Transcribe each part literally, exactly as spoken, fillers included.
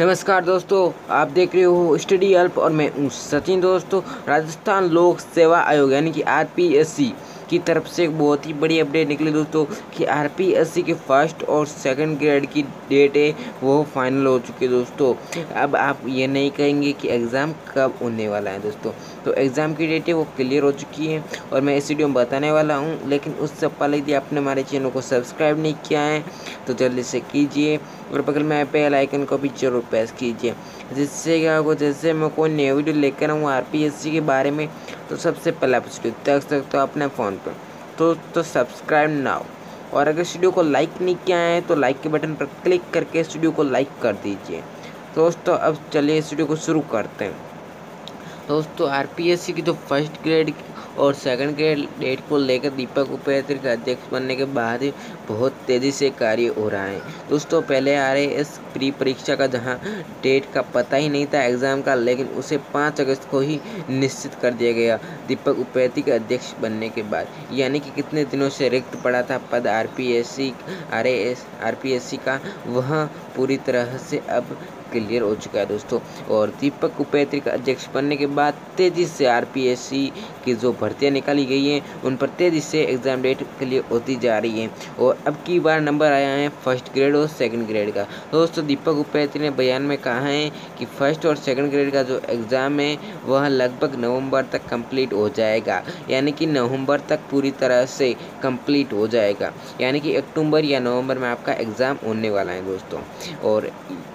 नमस्कार दोस्तों, आप देख रहे हो स्टडी हेल्प और मैं हूं सचिन। दोस्तों, राजस्थान लोक सेवा आयोग यानी कि आर पी एस सी की तरफ से एक बहुत ही बड़ी अपडेट निकली दोस्तों कि आर पी एस सी के फर्स्ट और सेकंड ग्रेड की डेट है वो फाइनल हो चुकी है दोस्तों। अब आप ये नहीं कहेंगे कि एग्ज़ाम कब होने वाला है दोस्तों, तो एग्ज़ाम की डेट है वो क्लियर हो चुकी है और मैं इस वीडियो में बताने वाला हूँ। लेकिन उससे पहले यदि आपने हमारे चैनल को सब्सक्राइब नहीं किया है तो जल्दी से कीजिए और बगल में बेल आइकन को भी जरूर प्रेस कीजिए, जिससे क्या होगा, जैसे मैं कोई नई वीडियो लेकर आऊँ आर पी एस सी के बारे में तो सबसे पहले आप वीडियो देख सकते हो अपने फ़ोन पर। तो तो सब्सक्राइब नाउ, और अगर इस वीडियो को लाइक नहीं किया है तो लाइक के बटन पर क्लिक करके इस वीडियो को लाइक कर दीजिए। दोस्तों, अब चलिए इस वीडियो को शुरू करते हैं। दोस्तों, आर पी एस सी की जो फर्स्ट ग्रेड और सेकंड ग्रेड डेट को लेकर दीपक उपाध्याय के अध्यक्ष बनने के बाद बहुत तेज़ी से कार्य हो रहा है दोस्तों। पहले आर ए एस प्री परीक्षा का जहां डेट का पता ही नहीं था एग्ज़ाम का, लेकिन उसे पाँच अगस्त को ही निश्चित कर दिया गया दीपक उपाध्याय के अध्यक्ष बनने के बाद। यानी कि कितने दिनों से रिक्त पड़ा था पद R P S C R A S R P S C का, वह पूरी तरह से अब क्लियर हो चुका है दोस्तों। और दीपक उपाध्याय का अध्यक्ष बनने के बाद तेज़ी से आर पी एस सी की जो भर्तियां निकाली गई हैं उन पर तेज़ी से एग्ज़ाम डेट क्लियर होती जा रही है और अब की बार नंबर आया है फर्स्ट ग्रेड और सेकंड ग्रेड का। दोस्तों, दीपक उपाध्याय ने बयान में कहा है कि फर्स्ट और सेकंड ग्रेड का जो एग्ज़ाम है वह लगभग नवंबर तक कंप्लीट हो जाएगा, यानी कि नवंबर तक पूरी तरह से कंप्लीट हो जाएगा, यानी कि अक्टूबर या नवंबर में आपका एग्ज़ाम होने वाला है दोस्तों। और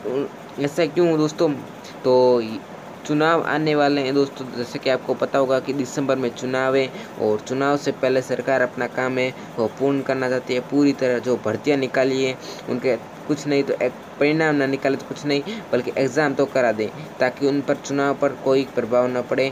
ऐसा क्यों दोस्तों, तो चुनाव आने वाले हैं दोस्तों। जैसे कि आपको पता होगा कि दिसंबर में चुनाव है और चुनाव से पहले सरकार अपना काम है वो पूर्ण करना चाहती है। पूरी तरह जो भर्तियां निकाली है उनके कुछ नहीं तो एक परिणाम ना निकाले तो कुछ नहीं, बल्कि एग्ज़ाम तो करा दें ताकि उन पर चुनाव पर कोई प्रभाव न पड़े।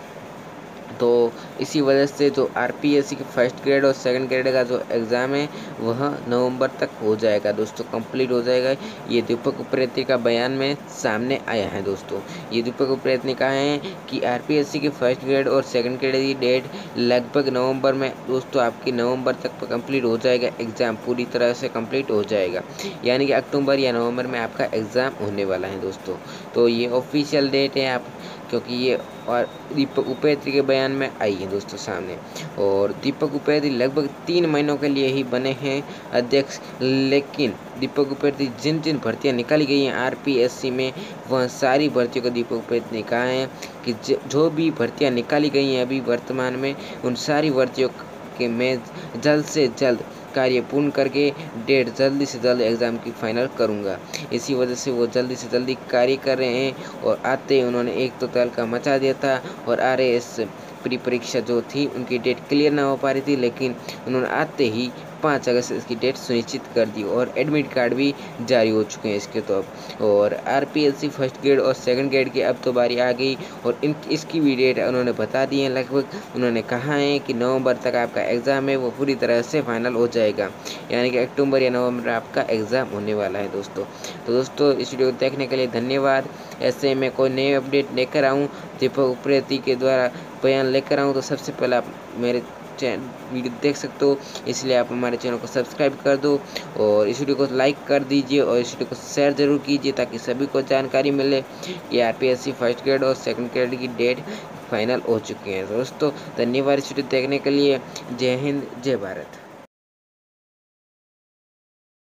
तो इसी वजह से जो आर पी एस सी के फर्स्ट ग्रेड और सेकंड ग्रेड का जो एग्ज़ाम है वह नवंबर तक हो जाएगा दोस्तों, कंप्लीट हो जाएगा। ये दीपक उपाध्याय का बयान में सामने आया है दोस्तों। ये दीपक उपाध्याय ने कहा है कि आर पी एस सी के फर्स्ट ग्रेड और सेकंड ग्रेड की डेट लगभग नवंबर में दोस्तों आपकी नवंबर तक कंप्लीट हो जाएगा, एग्ज़ाम पूरी तरह से कंप्लीट हो जाएगा, यानी कि अक्टूबर या नवंबर में आपका एग्ज़ाम होने वाला है दोस्तों। तो ये ऑफिशियल डेट है आप, क्योंकि ये और दीपक उपाध्याय के बयान में आई है दोस्तों सामने। और दीपक उपाध्याय लगभग तीन महीनों के लिए ही बने हैं अध्यक्ष, लेकिन दीपक उपाध्याय जिन जिन भर्तियां निकाली गई हैं आर पी एस सी में वह सारी भर्तियों को दीपक उपाध्याय ने कहा है कि जो भी भर्तियां निकाली गई हैं अभी वर्तमान में उन सारी भर्तियों के मैं जल्द से जल्द कार्य पूर्ण करके डेट जल्दी से जल्द एग्ज़ाम की फाइनल करूंगा। इसी वजह से वो जल्दी से जल्दी कार्य कर रहे हैं और आते ही उन्होंने एक तो तहलका मचा दिया था और आर ए एस प्री परीक्षा जो थी उनकी डेट क्लियर ना हो पा रही थी, लेकिन उन्होंने आते ही पाँच अगस्त इसकी डेट सुनिश्चित कर दी और एडमिट कार्ड भी जारी हो चुके हैं इसके। तो अब और R P S C first grade और सेकंड ग्रेड की अब तो बारी आ गई और इन इसकी भी डेट उन्होंने बता दी है। लगभग उन्होंने कहा है कि नवंबर तक आपका एग्ज़ाम है वो पूरी तरह से फाइनल हो जाएगा, यानी कि अक्टूबर या नवंबर में आपका एग्ज़ाम होने वाला है दोस्तों। तो दोस्तों, इस वीडियो को देखने के लिए धन्यवाद। ऐसे मैं कोई नई अपडेट लेकर आऊँ, दीपक उपाध्याय के द्वारा बयान लेकर आऊँ तो सबसे पहले आप मेरे वीडियो देख सकते हो, इसलिए आप हमारे चैनल को सब्सक्राइब कर दो और इस वीडियो को लाइक कर दीजिए और इस वीडियो को शेयर जरूर कीजिए ताकि सभी को जानकारी मिले कि R P S C first grade और सेकंड ग्रेड की डेट फाइनल हो चुकी है दोस्तों। धन्यवाद इस वीडियो देखने के लिए। जय हिंद, जय भारत।